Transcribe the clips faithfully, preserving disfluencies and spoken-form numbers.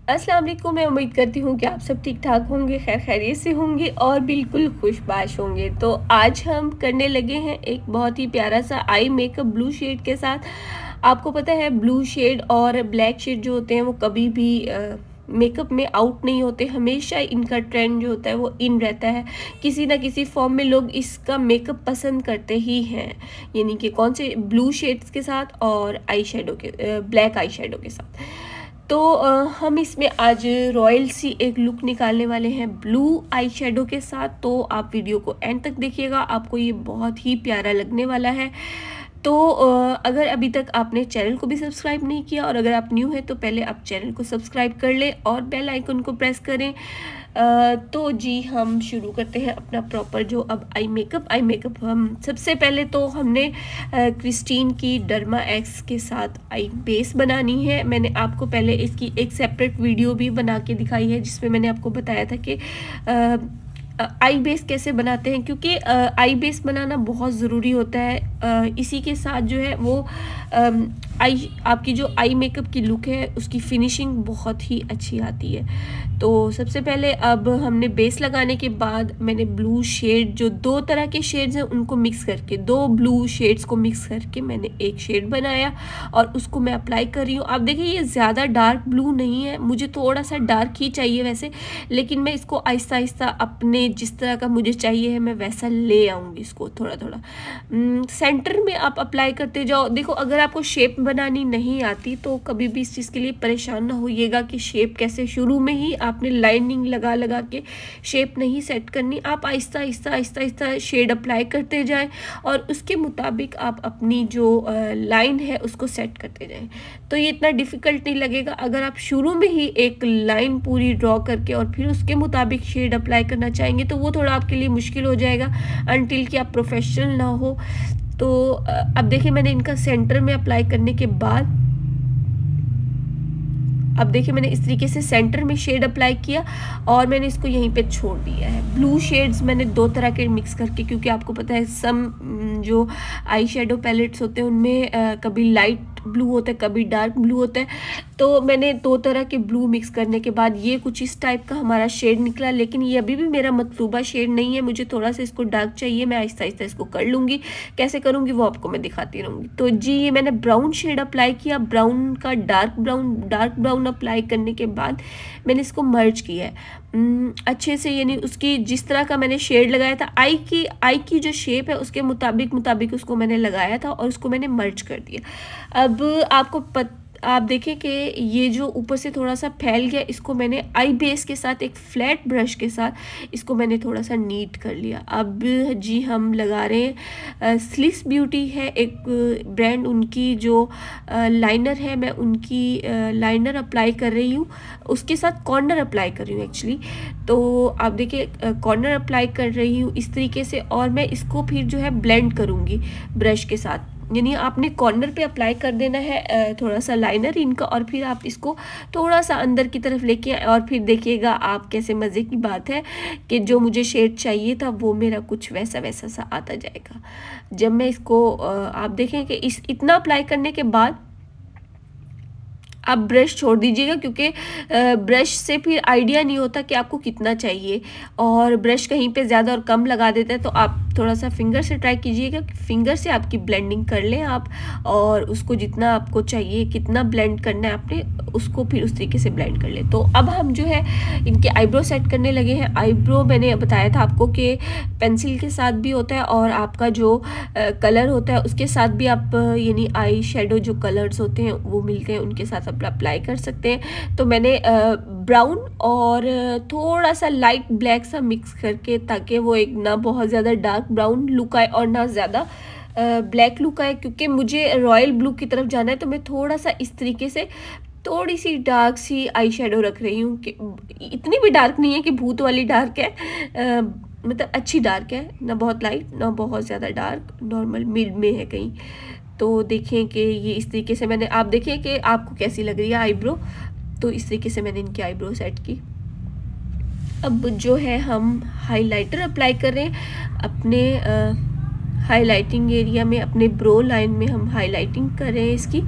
अस्सलाम वालेकुम। मैं उम्मीद करती हूँ कि आप सब ठीक ठाक होंगे, खैर खैरियत से होंगे और बिल्कुल खुशबाश होंगे। तो आज हम करने लगे हैं एक बहुत ही प्यारा सा आई मेकअप ब्लू शेड के साथ। आपको पता है ब्लू शेड और ब्लैक शेड जो होते हैं वो कभी भी मेकअप में आउट नहीं होते, हमेशा इनका ट्रेंड जो होता है वो इन रहता है। किसी ना किसी फॉर्म में लोग इसका मेकअप पसंद करते ही हैं, यानी कि कौन से ब्लू शेड्स के साथ और आई शेडो के ब्लैक आई शेडो के साथ। तो आ, हम इसमें आज रॉयल सी एक लुक निकालने वाले हैं ब्लू आई शेडो के साथ। तो आप वीडियो को एंड तक देखिएगा, आपको ये बहुत ही प्यारा लगने वाला है। तो आ, अगर अभी तक आपने चैनल को भी सब्सक्राइब नहीं किया और अगर आप न्यू हैं तो पहले आप चैनल को सब्सक्राइब कर लें और बेल आइकन को प्रेस करें। आ, तो जी हम शुरू करते हैं अपना प्रॉपर जो अब आई मेकअप आई मेकअप हम सबसे पहले तो हमने क्रिस्टीन की डर्मा एक्स के साथ आई बेस बनानी है। मैंने आपको पहले इसकी एक सेपरेट वीडियो भी बना के दिखाई है जिसमें मैंने आपको बताया था कि आ, आई बेस कैसे बनाते हैं, क्योंकि आई बेस बनाना बहुत ज़रूरी होता है। आ, इसी के साथ जो है वो आ, आई आपकी जो आई मेकअप की लुक है उसकी फिनिशिंग बहुत ही अच्छी आती है। तो सबसे पहले अब हमने बेस लगाने के बाद मैंने ब्लू शेड, जो दो तरह के शेड्स हैं उनको मिक्स करके, दो ब्लू शेड्स को मिक्स करके मैंने एक शेड बनाया और उसको मैं अप्लाई कर रही हूँ। आप देखिए ये ज़्यादा डार्क ब्लू नहीं है, मुझे थोड़ा सा डार्क ही चाहिए वैसे, लेकिन मैं इसको आहिस्ता आहिस्ता अपने जिस तरह का मुझे चाहिए है मैं वैसा ले आऊँगी इसको थोड़ा थोड़ा। सेंटर में आप अप्लाई करते जाओ। देखो अगर आपको शेप बनानी नहीं आती तो कभी भी इस चीज़ के लिए परेशान ना होइएगा कि शेप कैसे, शुरू में ही आपने लाइनिंग लगा लगा के शेप नहीं सेट करनी। आप आहिस्ता आहिस्ता आहिस्ता आहिस्ता शेड अप्लाई करते जाएं और उसके मुताबिक आप अपनी जो लाइन है उसको सेट करते जाएं। तो ये इतना डिफ़िकल्ट नहीं लगेगा अगर आप शुरू में ही एक लाइन पूरी ड्रॉ करके और फिर उसके मुताबिक शेड अप्लाई करना चाहेंगे तो वो थोड़ा आपके लिए मुश्किल हो जाएगा अनटिल कि आप प्रोफेशनल ना हो। तो अब देखिए मैंने इनका सेंटर में अप्लाई करने के बाद, अब देखिए मैंने इस तरीके से सेंटर में शेड अप्लाई किया और मैंने इसको यहीं पे छोड़ दिया है। ब्लू शेड्स मैंने दो तरह के मिक्स करके, क्योंकि आपको पता है सम जो आई शेडो पैलेट्स होते हैं उनमें आ, कभी लाइट ब्लू होता है कभी डार्क ब्लू होता है, तो मैंने दो तरह के ब्लू मिक्स करने के बाद ये कुछ इस टाइप का हमारा शेड निकला। लेकिन ये अभी भी मेरा मतलूबा शेड नहीं है, मुझे थोड़ा सा इसको डार्क चाहिए। मैं आहिस्ता आहिस्ता इसको कर लूँगी, कैसे करूँगी वो आपको मैं दिखाती रहूँगी। तो जी ये मैंने ब्राउन शेड अप्लाई किया, ब्राउन का dark brown dark brown apply करने के बाद मैंने इसको मर्ज किया है अच्छे से, यानी उसकी जिस तरह का मैंने शेड लगाया था आई की आई की जो शेप है उसके मुताबिक मुताबिक उसको मैंने लगाया था और उसको मैंने मर्ज कर दिया। अब आपको पत आप देखें कि ये जो ऊपर से थोड़ा सा फैल गया, इसको मैंने आई बेस के साथ एक फ्लैट ब्रश के साथ इसको मैंने थोड़ा सा नीट कर लिया। अब जी हम लगा रहे हैं स्लिस ब्यूटी है एक ब्रांड, उनकी जो लाइनर है मैं उनकी लाइनर अप्लाई कर रही हूँ, उसके साथ कॉर्नर अप्लाई कर रही हूँ एक्चुअली। तो आप देखिए कॉर्नर अप्लाई कर रही हूँ इस तरीके से और मैं इसको फिर जो है ब्लेंड करूँगी ब्रश के साथ। यानी आपने कॉर्नर पे अप्लाई कर देना है थोड़ा सा लाइनर इनका और फिर आप इसको थोड़ा सा अंदर की तरफ लेके आए और फिर देखिएगा आप कैसे मज़े की बात है कि जो मुझे शेड चाहिए था वो मेरा कुछ वैसा वैसा सा आता जाएगा। जब मैं इसको आप देखें कि इस इतना अप्लाई करने के बाद आप ब्रश छोड़ दीजिएगा, क्योंकि ब्रश से फिर आइडिया नहीं होता कि आपको कितना चाहिए और ब्रश कहीं पे ज़्यादा और कम लगा देता है। तो आप थोड़ा सा फिंगर से ट्राई कीजिएगा कि फिंगर से आपकी ब्लेंडिंग कर लें आप और उसको जितना आपको चाहिए कितना ब्लेंड करना है आपने उसको फिर उस तरीके से ब्लेंड कर लें। तो अब हम जो है इनके आईब्रो सेट करने लगे हैं। आईब्रो मैंने बताया था आपको कि पेंसिल के साथ भी होता है और आपका जो कलर होता है उसके साथ भी आप, यानी आई शेडो जो कलर्स होते हैं वो मिलते हैं उनके साथ अप्लाई कर सकते हैं। तो मैंने ब्राउन और थोड़ा सा लाइट ब्लैक सा मिक्स करके, ताकि वो एक ना बहुत ज़्यादा डार्क ब्राउन लुक आए और ना ज़्यादा ब्लैक लुक आए, क्योंकि मुझे रॉयल ब्लू की तरफ जाना है। तो मैं थोड़ा सा इस तरीके से थोड़ी सी डार्क सी आई शेडो रख रही हूँ कि इतनी भी डार्क नहीं है कि भूत वाली डार्क है, आ, मतलब अच्छी डार्क है, ना बहुत लाइट ना बहुत ज़्यादा डार्क, नॉर्मल मिड में है कहीं। तो देखें कि ये इस तरीके से मैंने, आप देखें कि आपको कैसी लग रही है आईब्रो। तो इस तरीके से मैंने इनकी आईब्रो सेट की। अब जो है हम हाइलाइटर अप्लाई कर रहे हैं अपने हाइलाइटिंग एरिया में, अपने ब्रो लाइन में हम हाइलाइटिंग कर रहे हैं इसकी।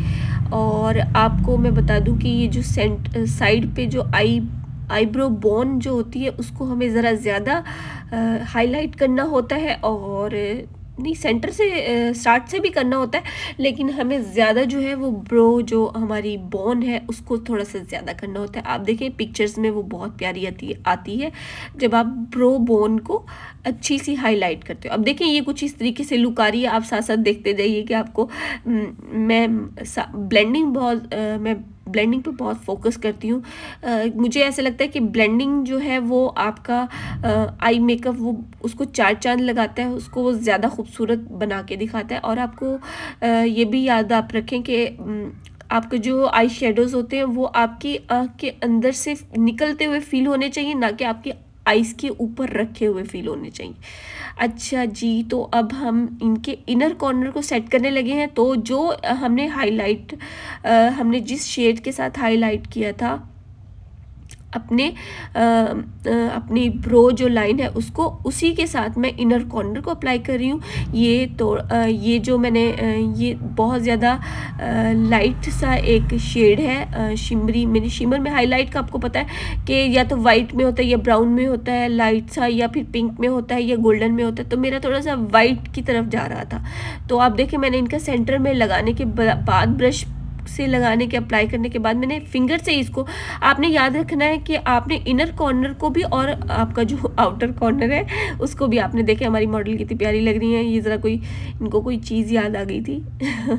और आपको मैं बता दूं कि ये जो सेंट साइड पे जो आई आईब्रो बोन जो होती है उसको हमें ज़रा ज़्यादा हाईलाइट करना होता है, और नहीं सेंटर से स्टार्ट से भी करना होता है, लेकिन हमें ज़्यादा जो है वो ब्रो जो हमारी बोन है उसको थोड़ा सा ज़्यादा करना होता है। आप देखें पिक्चर्स में वो बहुत प्यारी आती है आती है जब आप ब्रो बोन को अच्छी सी हाईलाइट करते हो। अब देखें ये कुछ इस तरीके से लुक आ रही है, आप साथ साथ देखते जाइए कि आपको मैं ब्लेंडिंग बहुत आ, मैं ब्लेंडिंग पे बहुत फोकस करती हूँ। मुझे ऐसा लगता है कि ब्लेंडिंग जो है वो आपका आई मेकअप वो उसको चार चांद लगाता है, उसको वो ज़्यादा खूबसूरत बना के दिखाता है। और आपको आ, ये भी याद आप रखें कि आपके जो आई शेडोज़ होते हैं वो आपकी आँख के अंदर से निकलते हुए फील होने चाहिए, ना कि आपकी आइज़ के ऊपर रखे हुए फील होने चाहिए। अच्छा जी, तो अब हम इनके इनर कॉर्नर को सेट करने लगे हैं। तो जो हमने हाईलाइट हमने जिस शेड के साथ हाईलाइट किया था अपने आ, आ, अपनी ब्रो जो लाइन है उसको, उसी के साथ मैं इनर कॉर्नर को अप्लाई कर रही हूँ। ये तो आ, ये जो मैंने आ, ये बहुत ज़्यादा लाइट सा एक शेड है, आ, शिमरी मेरी शिमर में हाईलाइट का आपको पता है कि या तो वाइट में होता है या ब्राउन में होता है लाइट सा, या फिर पिंक में होता है या गोल्डन में होता है। तो मेरा थोड़ा सा वाइट की तरफ जा रहा था। तो आप देखें मैंने इनका सेंटर में लगाने के बाद ब्रश से लगाने के अप्लाई करने के बाद मैंने फिंगर से इसको, आपने याद रखना है कि आपने इनर कॉर्नर को भी और आपका जो आउटर कॉर्नर है उसको भी, आपने देखे हमारी मॉडल कितनी प्यारी लग रही है। ये ज़रा कोई इनको कोई चीज़ याद आ गई थी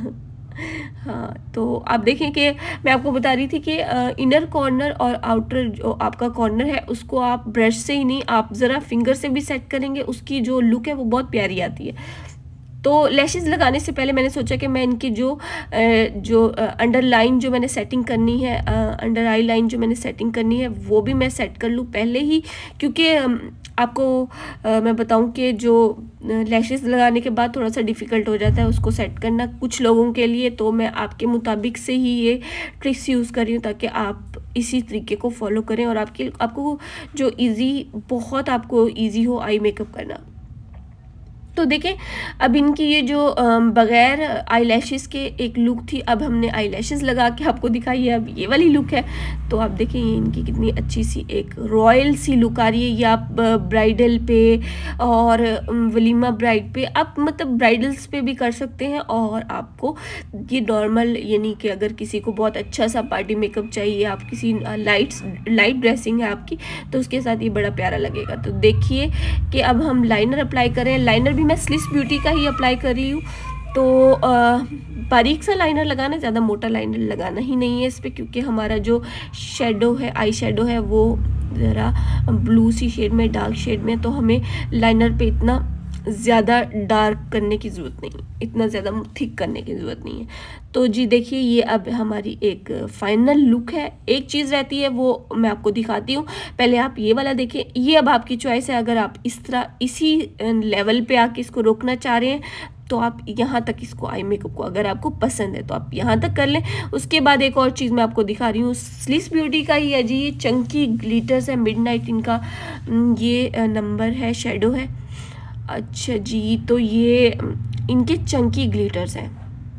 हाँ, तो आप देखें कि मैं आपको बता रही थी कि इनर कॉर्नर और आउटर जो आपका कॉर्नर है उसको आप ब्रश से ही नहीं, आप ज़रा फिंगर से भी सेट करेंगे, उसकी जो लुक है वो बहुत प्यारी आती है। तो लैशेस लगाने से पहले मैंने सोचा कि मैं इनकी जो जो अंडर लाइन जो मैंने सेटिंग करनी है, अंडर आई लाइन जो मैंने सेटिंग करनी है वो भी मैं सेट कर लूँ पहले ही, क्योंकि आपको मैं बताऊं कि जो लैशेस लगाने के बाद थोड़ा सा डिफ़िकल्ट हो जाता है उसको सेट करना कुछ लोगों के लिए। तो मैं आपके मुताबिक से ही ये ट्रिक्स यूज़ कर रही हूँ ताकि आप इसी तरीके को फॉलो करें और आपकी आपको जो ईजी बहुत आपको ईजी हो आई मेकअप करना। तो देखें अब इनकी ये जो बग़ैर आई लैशेस के एक लुक थी, अब हमने आई लैशेस लगा के आपको दिखाई है, अब ये वाली लुक है। तो आप देखें ये इनकी कितनी अच्छी सी एक रॉयल सी लुक आ रही है। ये आप ब्राइडल पे और वलीमा ब्राइड पे, आप मतलब ब्राइडल्स पे भी कर सकते हैं। और आपको ये नॉर्मल यानी कि अगर किसी को बहुत अच्छा सा पार्टी मेकअप चाहिए, आप किसी लाइट्स लाइट ड्रेसिंग है आपकी, तो उसके साथ ये बड़ा प्यारा लगेगा। तो देखिए कि अब हम लाइनर अप्लाई करें। लाइनर भी मैं स्लिस ब्यूटी का ही अप्लाई कर रही हूँ। तो बारीक सा लाइनर लगाना, ज़्यादा मोटा लाइनर लगाना ही नहीं है इस पर, क्योंकि हमारा जो शेडो है आई शेडो है वो ज़रा ब्लू सी शेड में, डार्क शेड में, तो हमें लाइनर पे इतना ज़्यादा डार्क करने की ज़रूरत नहीं, इतना ज़्यादा थिक करने की ज़रूरत नहीं है। तो जी देखिए ये अब हमारी एक फाइनल लुक है। एक चीज़ रहती है वो मैं आपको दिखाती हूँ, पहले आप ये वाला देखें। ये अब आपकी चॉइस है, अगर आप इस तरह इसी लेवल पे आके इसको रोकना चाह रहे हैं तो आप यहाँ तक इसको आई मेकअप को अगर आपको पसंद है तो आप यहाँ तक कर लें। उसके बाद एक और चीज़ मैं आपको दिखा रही हूँ, स्लिस ब्यूटी का ही है जी, ये चंकी ग्लिटर्स है, मिडनाइट इनका ये नंबर है, शेडो है। अच्छा जी, तो ये इनके चंकी ग्लिटर्स हैं,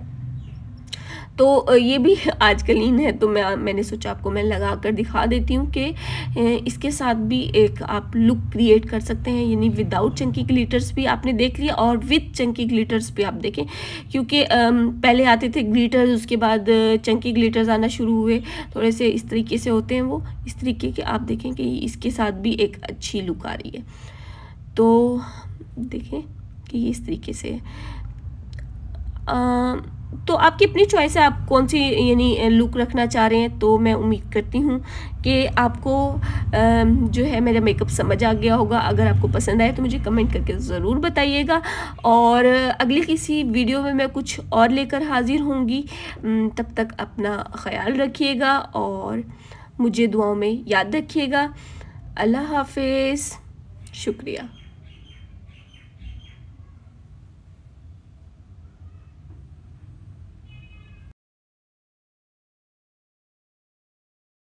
तो ये भी आजकल इन है, तो मैं मैंने सोचा आपको मैं लगा कर दिखा देती हूँ कि इसके साथ भी एक आप लुक क्रिएट कर सकते हैं, यानी विदाउट चंकी ग्लिटर्स भी आपने देख लिया और विद चंकी ग्लिटर्स भी आप देखें, क्योंकि पहले आते थे ग्लिटर्स, उसके बाद चंकी ग्लिटर्स आना शुरू हुए, थोड़े से इस तरीके से होते हैं वो, इस तरीके के आप देखें कि इसके साथ भी एक अच्छी लुक आ रही है। तो देखें कि ये इस तरीके से आ, तो आपकी अपनी चॉइस है, आप कौन सी यानी लुक रखना चाह रहे हैं। तो मैं उम्मीद करती हूँ कि आपको जो है मेरा मेकअप समझ आ गया होगा। अगर आपको पसंद आए तो मुझे कमेंट करके ज़रूर बताइएगा, और अगली किसी वीडियो में मैं कुछ और लेकर हाजिर होंगी। तब तक अपना ख्याल रखिएगा और मुझे दुआओं में याद रखिएगा। अल्लाह हाफिज़, शुक्रिया।